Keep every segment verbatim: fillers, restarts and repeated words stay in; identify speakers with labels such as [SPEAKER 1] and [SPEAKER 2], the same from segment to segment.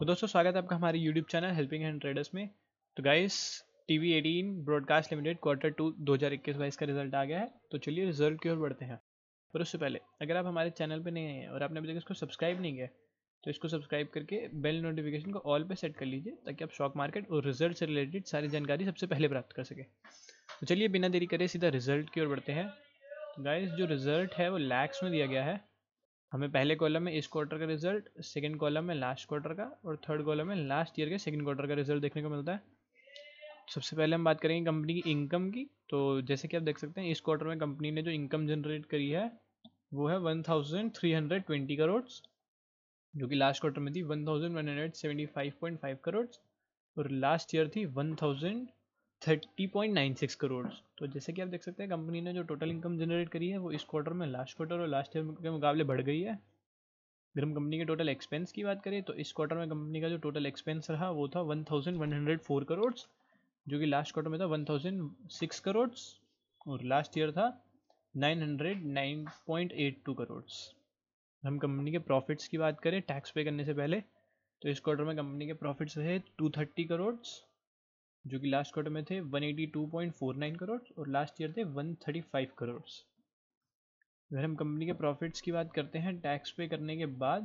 [SPEAKER 1] तो दोस्तों स्वागत है आपका हमारे YouTube channel helping hand traders में। तो guys TV eighteen broadcast limited quarter two दो हज़ार इक्कीस बाईस का रिजल्ट आ गया है। तो चलिए रिजल्ट की ओर बढ़ते हैं। पर उससे पहले अगर आप हमारे चैनल पे नए हैं और आपने अभी तक इसको सब्सक्राइब नहीं किया तो इसको सब्सक्राइब करके बेल नोटिफिकेशन को ऑल पे सेट कर लीजिए ताकि आप स्टॉक मार्केट और रिजल्ट से रिलेटेड सारी जानकारी सबसे पहले प्राप्त कर सकें। तो चलिए बिना देरी करे सीधा रिजल्ट की ओर बढ़ते हैं। तो गाइस जो रिजल्ट है वो लैक्स में दिया गया है। हमें पहले कॉलम में इस क्वार्टर का रिजल्ट, सेकंड कॉलम में लास्ट क्वार्टर का और थर्ड कॉलम में लास्ट ईयर के सेकंड क्वार्टर का रिजल्ट देखने को मिलता है। सबसे पहले हम बात करेंगे कंपनी की इनकम की। तो जैसे कि आप देख सकते हैं इस क्वार्टर में कंपनी ने जो इनकम जनरेट करी है वो है one thousand three hundred twenty crore, जो कि लास्ट क्वार्टर में थी one thousand one hundred seventy five point five crore और लास्ट ईयर थी one thousand thirty point nine six crore. तो जैसे कि आप देख सकते हैं कंपनी ने जो टोटल इनकम जनरेट करी है वो इस क्वार्टर में लास्ट क्वार्टर और लास्ट ईयर के मुकाबले बढ़ गई है। अगर हम कंपनी के टोटल एक्सपेंस की बात करें तो इस क्वार्टर में कंपनी का जो टोटल एक्सपेंस रहा वो था one thousand one hundred four crore, जो कि लास्ट क्वार्टर में था वन थाउजेंड सिक्स करोड़ और लास्ट ईयर था nine hundred nine point eight two crore. हम कंपनी के प्रॉफिट्स की बात करें टैक्स पे करने से पहले तो इस क्वार्टर में कंपनी के प्रॉफिट्स रहे टू थर्टी करोड़, जो कि लास्ट क्वार्टर में थे one eighty two point four nine crore और लास्ट ईयर थे वन थर्टी फाइव करोड़। अगर हम कंपनी के प्रॉफिट्स की बात करते हैं टैक्स पे करने के बाद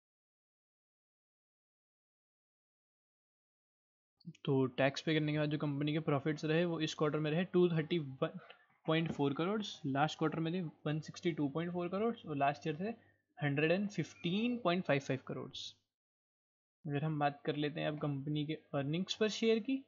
[SPEAKER 1] तो टैक्स पे करने के बाद जो कंपनी के प्रॉफिट्स रहे वो इस क्वार्टर में रहे two thirty one point four crore, last quarter में थे one sixty two point four crore और लास्ट ईयर थे hundred and fifteen point five five crore. अगर हम बात कर लेते हैं अब कंपनी के अर्निंग्स पर शेयर की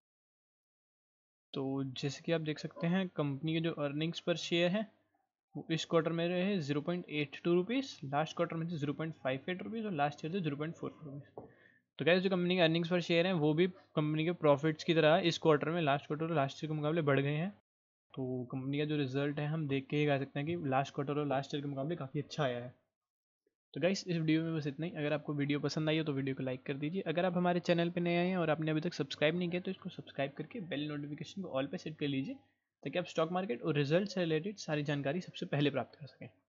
[SPEAKER 1] तो जैसे कि आप देख सकते हैं कंपनी के जो अर्निंग्स पर शेयर हैं वो इस क्वार्टर में रहे zero point eight two rupees, last quarter में थे zero point five eight rupees और लास्ट ईयर थे जीरो पॉइंट फोर रुपीज़। तो क्या जो कंपनी के अर्निंग्स पर शेयर हैं वो भी कंपनी के प्रॉफिट्स की तरह इस क्वार्टर में लास्ट क्वार्टर और लास्ट ईयर के मुकाबले बढ़ गए हैं। तो कंपनी का जो रिजल्ट है हम देख के ही कह सकते हैं कि लास्ट क्वार्टर और लास्ट ईयर के मुकाबले काफ़ी अच्छा आया है। तो गाइस इस वीडियो में बस इतना ही। अगर आपको वीडियो पसंद आई हो तो वीडियो को लाइक कर दीजिए। अगर आप हमारे चैनल पर नए आए हैं और आपने अभी तक सब्सक्राइब नहीं किया तो इसको सब्सक्राइब करके बेल नोटिफिकेशन को ऑल पे सेट कर लीजिए ताकि आप स्टॉक मार्केट और रिजल्ट से रिलेटेड सारी जानकारी सबसे पहले प्राप्त कर सकें।